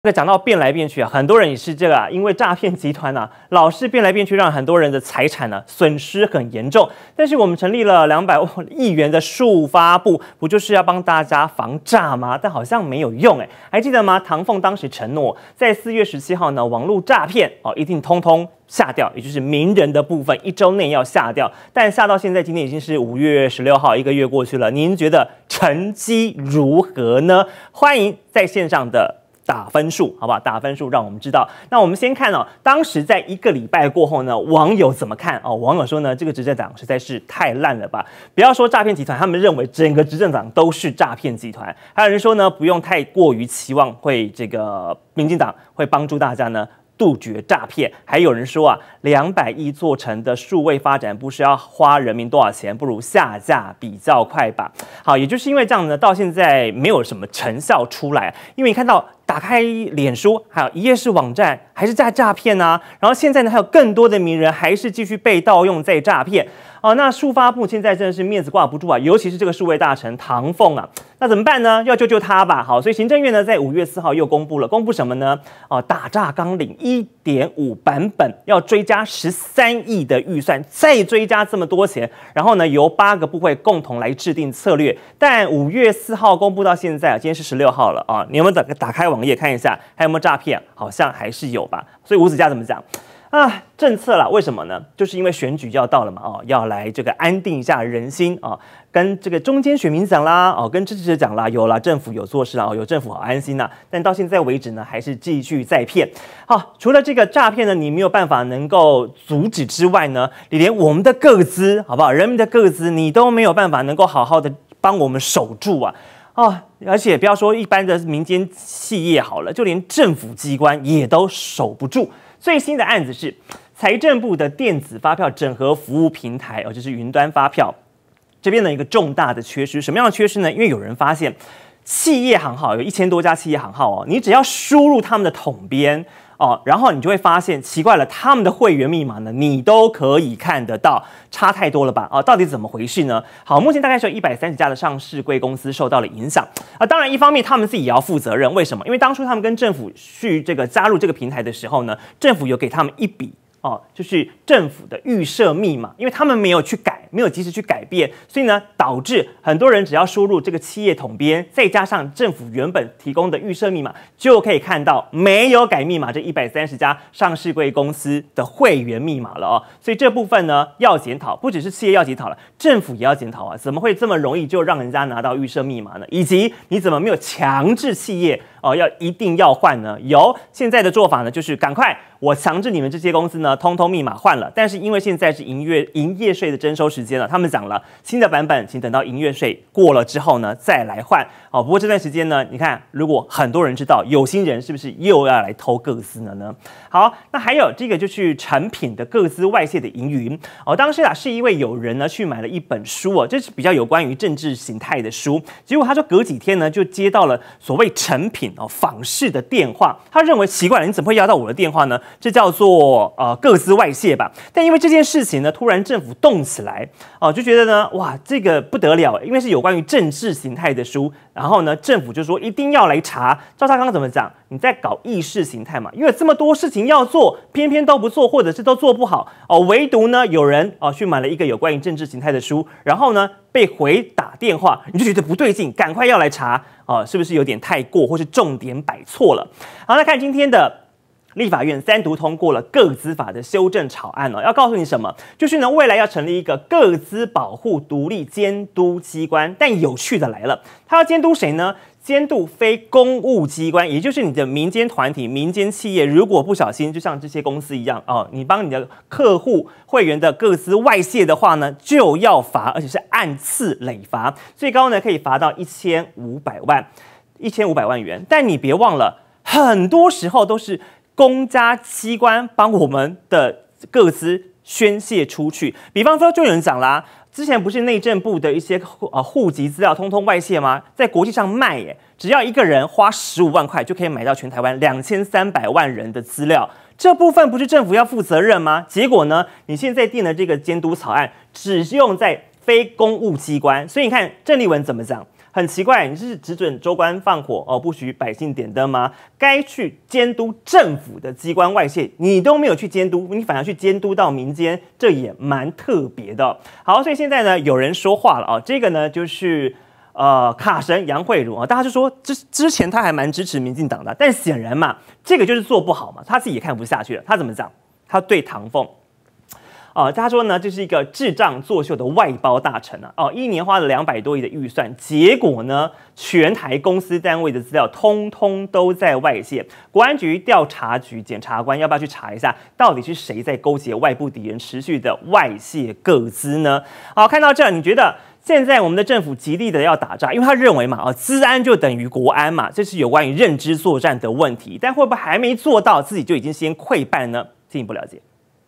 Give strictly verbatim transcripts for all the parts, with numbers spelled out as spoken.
这个讲到变来变去啊，很多人也是这个啊，因为诈骗集团啊，老是变来变去，让很多人的财产呢、啊、损失很严重。但是我们成立了两百亿元的数发部，不就是要帮大家防诈吗？但好像没有用哎，还记得吗？唐凤当时承诺，在四月十七号呢，网络诈骗哦一定通通下掉，也就是名人的部分，一周内要下掉。但下到现在，今天已经是五月十六号，一个月过去了，您觉得成绩如何呢？欢迎在线上的打分数，好不好？打分数让我们知道。那我们先看哦，当时在一个礼拜过后呢，网友怎么看哦？网友说呢，这个执政党实在是太烂了吧！不要说诈骗集团，他们认为整个执政党都是诈骗集团。还有人说呢，不用太过于期望会这个民进党会帮助大家呢杜绝诈骗。还有人说啊，两百亿做成的数位发展部是要花人民多少钱？不如下架比较快吧。好，也就是因为这样呢，到现在没有什么成效出来。因为你看到打开脸书，还有一页式网站，还是在诈骗啊。然后现在呢，还有更多的名人还是继续被盗用在诈骗。哦，那数发部现在真的是面子挂不住啊，尤其是这个数位大臣唐凤啊，那怎么办呢？要救救他吧。好，所以行政院呢在五月四号又公布了，公布什么呢？哦，打诈纲领一点五版本要追加十三亿的预算，再追加这么多钱，然后呢由八个部会共同来制定策略。但五月四号公布到现在啊，今天是十六号了啊，你有没有打打开网页看一下，还有没有诈骗？好像还是有吧。所以吴子嘉怎么讲？啊，政策啦，为什么呢？就是因为选举要到了嘛，哦，要来这个安定一下人心啊，跟这个中间选民讲啦，哦，跟支持者讲啦，有啦，政府有做事啊，有政府好安心呐、啊。但到现在为止呢，还是继续在骗。好，除了这个诈骗呢，你没有办法能够阻止之外呢，你连我们的个资，好不好？人民的个资，你都没有办法能够好好的帮我们守住啊。哦，而且不要说一般的民间企业好了，就连政府机关也都守不住。最新的案子是财政部的电子发票整合服务平台，哦，就是云端发票这边的一个重大的缺失。什么样的缺失呢？因为有人发现企业行号有一千多家企业行号哦，你只要输入他们的统编哦，然后你就会发现奇怪了，他们的会员密码呢，你都可以看得到，差太多了吧？哦，到底怎么回事呢？好，目前大概是有一百三十家的上市柜公司受到了影响啊。当然，一方面他们自己也要负责任，为什么？因为当初他们跟政府去这个加入这个平台的时候呢，政府有给他们一笔哦，就是政府的预设密码，因为他们没有去改，没有及时去改变，所以呢，导致很多人只要输入这个企业统编，再加上政府原本提供的预设密码，就可以看到没有改密码这一百三十家上市柜公司的会员密码了哦。所以这部分呢要检讨，不只是企业要检讨了，政府也要检讨啊！怎么会这么容易就让人家拿到预设密码呢？以及你怎么没有强制企业哦要一定要换呢？有现在的做法呢，就是赶快我强制你们这些公司呢。通通密码换了，但是因为现在是营业营业税的征收时间了，他们讲了新的版本，请等到营业税过了之后呢再来换。哦，不过这段时间呢，你看如果很多人知道，有心人是不是又要来偷个资了呢？好，那还有这个就是产品的个资外泄的疑云哦，当时啊是因为有人呢去买了一本书哦，这是比较有关于政治形态的书，结果他说隔几天呢就接到了所谓成品哦访视的电话，他认为奇怪了，你怎么会要到我的电话呢？这叫做呃个资外泄吧。但因为这件事情呢，突然政府动起来哦，就觉得呢，哇，这个不得了，因为是有关于政治形态的书，然后呢，政府就说一定要来查。赵少康怎么讲？你在搞意识形态嘛？因为这么多事情要做，偏偏都不做，或者是都做不好哦，唯独呢有人哦去买了一个有关于政治形态的书，然后呢被回打电话，你就觉得不对劲，赶快要来查哦，是不是有点太过，或是重点摆错了？好，那看今天的立法院三读通过了个资法的修正草案哦，要告诉你什么？就是呢，未来要成立一个个资保护独立监督机关。但有趣的来了，它要监督谁呢？监督非公务机关，也就是你的民间团体、民间企业，如果不小心，就像这些公司一样哦，你帮你的客户会员的个资外泄的话呢，就要罚，而且是按次累罚，最高呢可以罚到一千五百万，一千五百万元。但你别忘了，很多时候都是公家机关帮我们的个资宣泄出去，比方说就有人讲啦，之前不是内政部的一些呃户籍资料通通外泄吗？在国际上卖耶，只要一个人花十五万块就可以买到全台湾两千三百万人的资料，这部分不是政府要负责任吗？结果呢，你现在定的这个监督草案只用在非公务机关，所以你看郑丽文怎么讲？ 很奇怪，你是只准州官放火哦，不许百姓点灯吗？该去监督政府的机关外泄，你都没有去监督，你反而去监督到民间，这也蛮特别的。好，所以现在呢，有人说话了啊、哦，这个呢就是呃卡神杨惠如啊，大家就说之之前他还蛮支持民进党的，但显然嘛，这个就是做不好嘛，他自己也看不下去了，他怎么讲？他对唐凤。哦，他说呢，这是一个智障作秀的外包大臣啊！哦，一年花了两百多亿的预算，结果呢，全台公司单位的资料通通都在外泄。国安局、调查局、检察官要不要去查一下，到底是谁在勾结外部敌人，持续的外泄个资呢？好，看到这，你觉得现在我们的政府极力的要打仗，因为他认为嘛，哦，资安就等于国安嘛，这是有关于认知作战的问题，但会不会还没做到，自己就已经先溃败呢？进一步了解。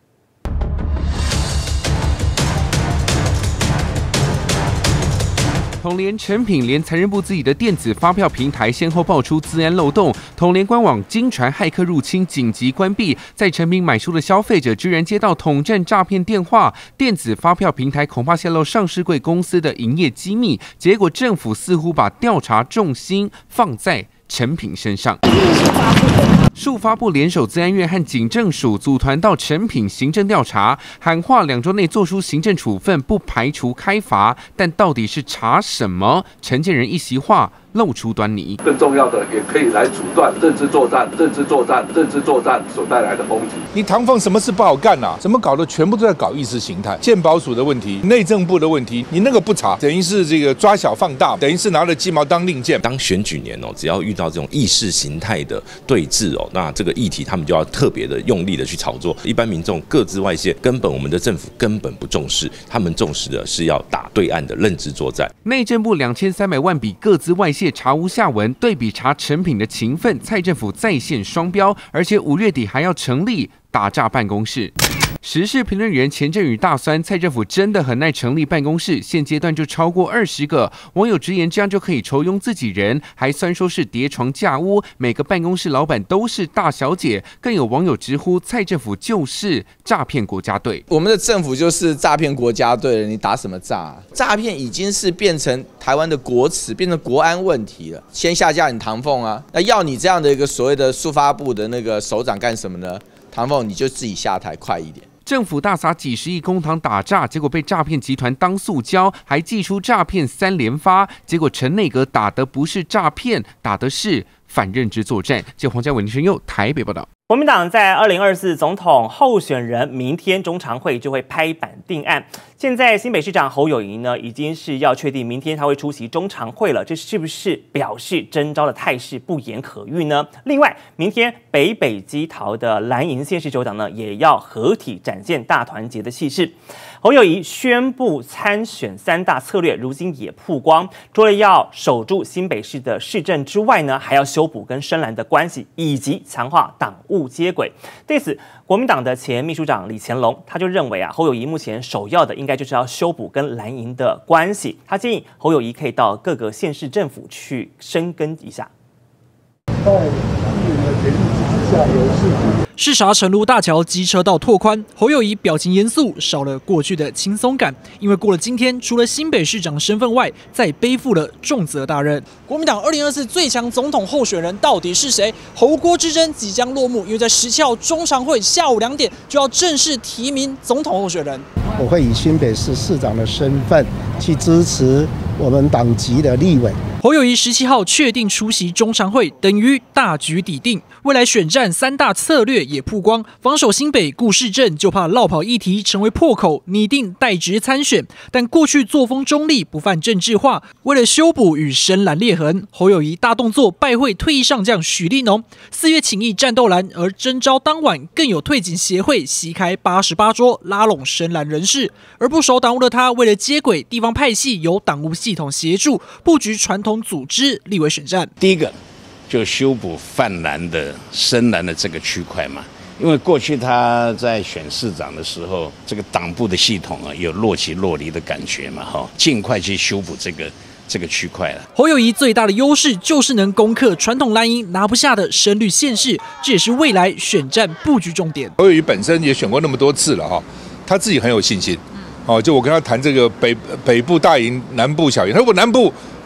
统联、诚品连财政部自己的电子发票平台先后爆出资安漏洞，统联官网经传骇客入侵，紧急关闭。在诚品买书的消费者居然接到统战诈骗电话，电子发票平台恐怕泄露上市柜公司的营业机密。结果政府似乎把调查重心放在诚品身上。数发部联手资安院和警政署组团到诚品行政调查，喊话两周内做出行政处分，不排除开罚。但到底是查什么？陈建仁一席话露出端倪。 更重要的，也可以来阻断认知作战、认知作战、认知作战所带来的攻击。 你唐凤什么事不好干啊？怎么搞的？全部都在搞意识形态，健保署的问题、内政部的问题，你那个不查，等于是这个抓小放大，等于是拿了鸡毛当令箭。 当选举年哦，只要遇到这种意识形态的对峙哦，那这个议题他们就要特别的用力的去炒作。一般民众各自外泄，根本我们的政府根本不重视，他们重视的是要打对岸的认知作战。 内政部两千三百万笔各自外泄查无下文，对比查诚品的情分，蔡政府再现双标，而且五月底还要成立打诈办公室。时事评论员钱振宇大酸，蔡政府真的很爱成立办公室，现阶段就超过二十个。网友直言这样就可以酬庸自己人，还酸说是叠床架屋，每个办公室老板都是大小姐。更有网友直呼蔡政府就是诈骗国家队。 我们的政府就是诈骗国家队了，你打什么诈、啊？诈骗已经是变成台湾的国耻，变成国安问题了。先下架你唐凤啊，那要你这样的一个所谓的速发部的那个首长干什么呢？唐凤你就自己下台快一点。 政府大撒几十亿公帑打诈，结果被诈骗集团当塑胶，还祭出诈骗三连发。结果陈内阁打的不是诈骗，打的是反认知作战。记者黄家伟、林生佑台北报道。 国民党在二零二四总统候选人明天中常会就会拍板定案。现在新北市长侯友宜呢，已经是要确定明天他会出席中常会了，这是不是表示征召的态势不言可喻呢？另外，明天北北基桃的蓝营县市首长呢，也要合体展现大团结的气势。侯友宜宣布参选三大策略，如今也曝光，除了要守住新北市的市政之外呢，还要修补跟深蓝的关系，以及强化党务接轨。对此，国民党的前秘书长李乾龙他就认为啊，侯友宜目前首要的应该就是要修补跟蓝营的关系。他建议侯友宜可以到各个县市政府去深耕一下。 在议员的决议之下，由市府。 市辖成都大桥机车道拓宽，侯友宜表情严肃，少了过去的轻松感。因为过了今天，除了新北市长身份外，再背负了重责大任。国民党二零二四最强总统候选人到底是谁？侯郭之争即将落幕，因为在十七号中常会下午两点就要正式提名总统候选人。 我会以新北市市长的身份去支持我们党籍的立委。 侯友宜十七号确定出席中常会，等于大局底定。未来选战三大策略也曝光，防守新北顾市政，就怕落跑议题成为破口，拟定代职参选。但过去作风中立，不犯政治化。为了修补与深蓝裂痕，侯友宜大动作拜会退役上将许立农，四月请役战斗蓝，而征召当晚更有退警协会席开八十八桌，拉拢深蓝人士。而不熟党务的他，为了接轨地方派系，由党务系统协助布局传统组织立委选战。 第一个就修补泛蓝的深蓝的这个区块嘛，因为过去他在选市长的时候，这个党部的系统啊有若即若离的感觉嘛，哈，尽快去修补这个这个区块了。 侯友宜最大的优势就是能攻克传统蓝营拿不下的深绿县市，这也是未来选战布局重点。 侯友宜本身也选过那么多次了哈，他自己很有信心。哦，就我跟他谈这个北北部大营、南部小营，他说我南部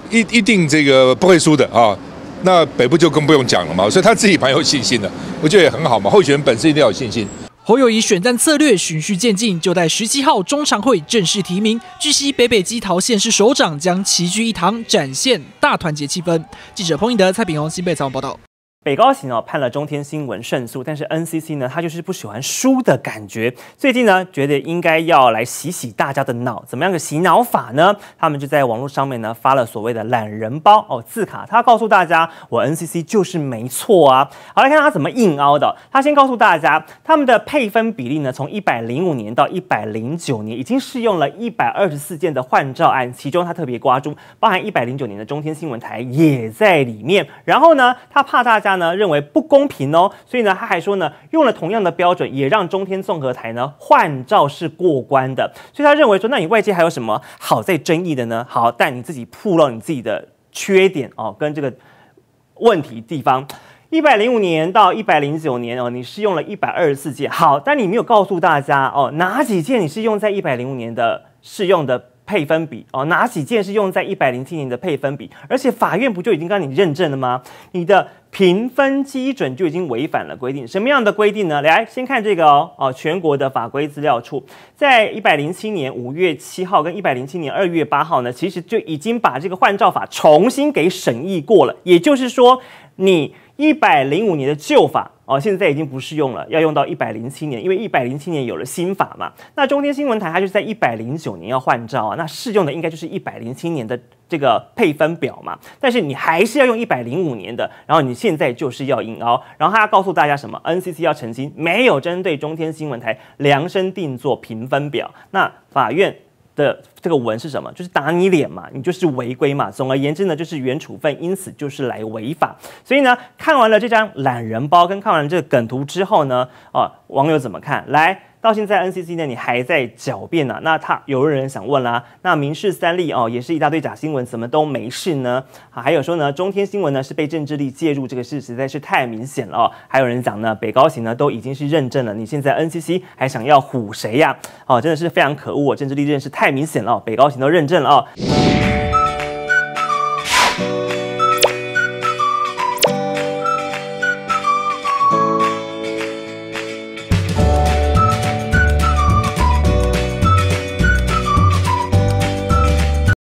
一一定这个不会输的啊。那北部就更不用讲了嘛，所以他自己蛮有信心的，我觉得也很好嘛。候选人本身一定要有信心。 侯友宜选战策略循序渐进，就在十七号中常会正式提名。据悉，北北基桃县市首长将齐聚一堂，展现大团结气氛。记者彭颖德、蔡炳宏新北采访报道。 北高行哦判了中天新闻胜诉，但是 N C C 呢，他就是不喜欢输的感觉。最近呢，觉得应该要来洗洗大家的脑，怎么样个洗脑法呢？他们就在网络上面呢发了所谓的懒人包哦字卡，他告诉大家我 N C C 就是没错啊。好，来看他怎么硬凹的。他先告诉大家，他们的配分比例呢，从一百零五年到一百零九年，已经适用了一百二十四件的换照案，其中他特别刮注，包含一百零九年的中天新闻台也在里面。然后呢，他怕大家呢认为不公平哦，所以呢他还说呢用了同样的标准，也让中天综合台呢换照是过关的。所以他认为说，那你外界还有什么好在争议的呢？好，但你自己暴露你自己的缺点哦，跟这个问题地方。一百零五年到一百零九年哦，你是用了一百二十四件，好，但你没有告诉大家哦，哪几件你是用在一百零五年的适用的配分比哦，哪几件是用在一百零七年的配分比？而且法院不就已经跟你认证了吗？你的评分基准就已经违反了规定。什么样的规定呢？来，先看这个哦，哦全国的法规资料处在一百零七年五月七号跟一百零七年二月八号呢，其实就已经把这个换照法重新给审议过了。也就是说，你一百零五年的旧法哦，现在已经不适用了，要用到一百零七年，因为一百零七年有了新法嘛。那中天新闻台它就是在一百零九年要换照啊，那适用的应该就是一百零七年的这个配分表嘛。但是你还是要用一百零五年的，然后你现在就是要硬凹，然后他要告诉大家什么 ？N C C 要澄清，没有针对中天新闻台量身定做评分表。那法院的这个文是什么？就是打你脸嘛，你就是违规嘛。总而言之呢，就是原处分，因此就是来违法。所以呢，看完了这张懒人包跟看完了这个梗图之后呢，哦，网友怎么看？来。到现在 N C C 呢，你还在狡辩呢、啊？那他有人想问啦，那民视三立哦，也是一大堆假新闻，怎么都没事呢？啊，还有说呢，中天新闻呢是被政治力介入，这个事实在是太明显了哦。还有人讲呢，北高行呢都已经是认证了，你现在 N C C 还想要唬谁呀、啊？哦，真的是非常可恶哦，政治力认识太明显了、哦，北高行都认证了哦。